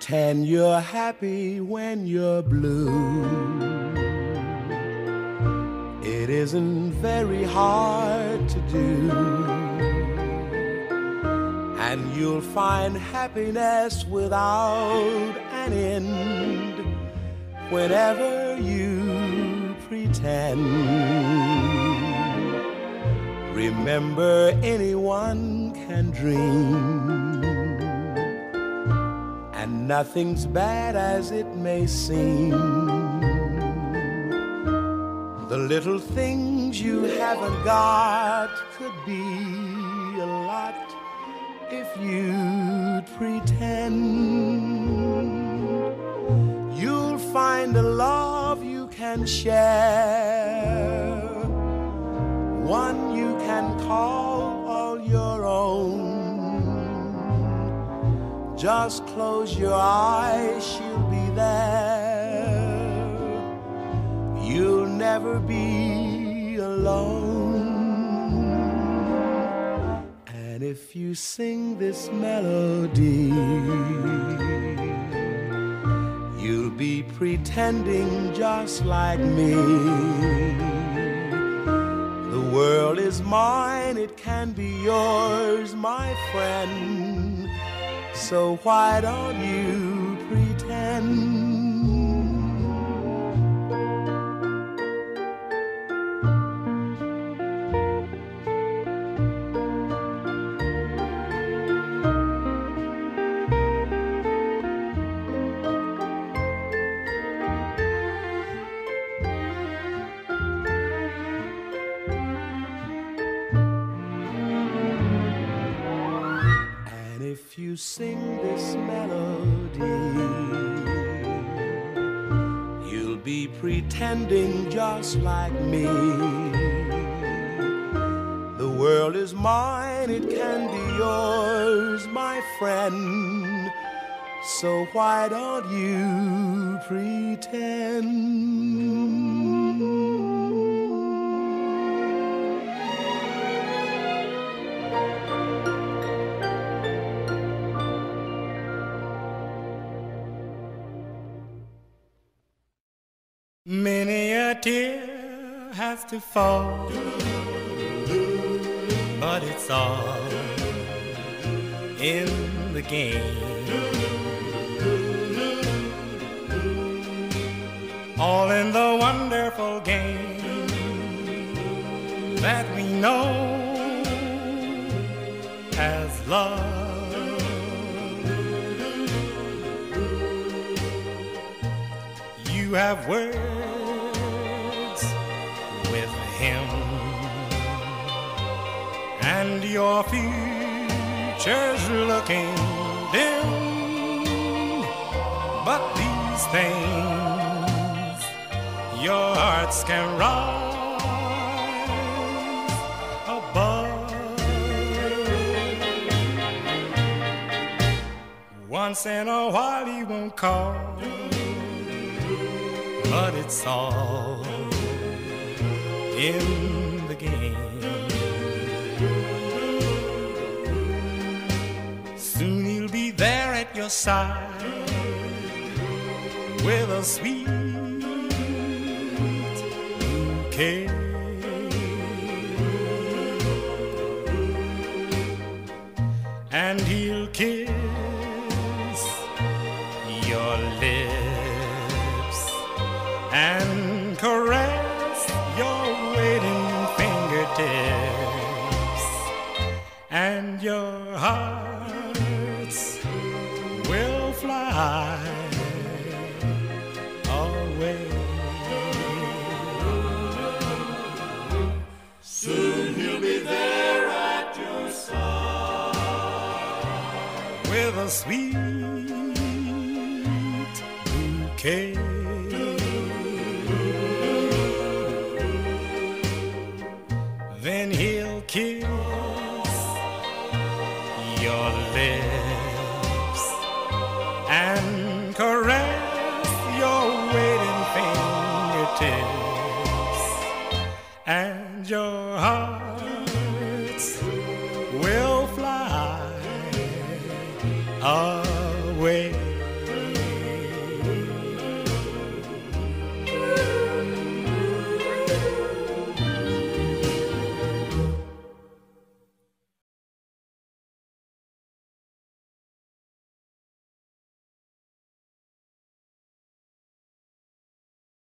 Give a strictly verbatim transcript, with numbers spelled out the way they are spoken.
Pretend you're happy when you're blue. It isn't very hard to do, and you'll find happiness without an end whenever you pretend. Remember, anyone can dream, and nothing's bad as it may seem. The little things you haven't got could be a lot if you'd pretend. You'll find a love you can share, one you can call all your own. Just close your eyes, she'll be there. You'll never be alone. And if you sing this melody, you'll be pretending just like me. The world is mine, it can be yours, my friend. So why don't you pretend? If you sing this melody, you'll be pretending just like me. The world is mine, it can be yours, my friend. So why don't you pretend? Many a tear has to fall, but it's all in the game. All in the wonderful game that we know as love. You have words with him, and your future's looking dim. But these things your hearts can rise above. Once in a while he won't call, but it's all in the game. Soon he'll be there at your side with a sweet bouquet. And he'll kiss your lips and caress your waiting fingertips, and your hearts will fly away. Soon he'll be there at your side with a sweet bouquet. Then he'll kiss your lips and caress your waiting fingertips, and your hearts will fly away.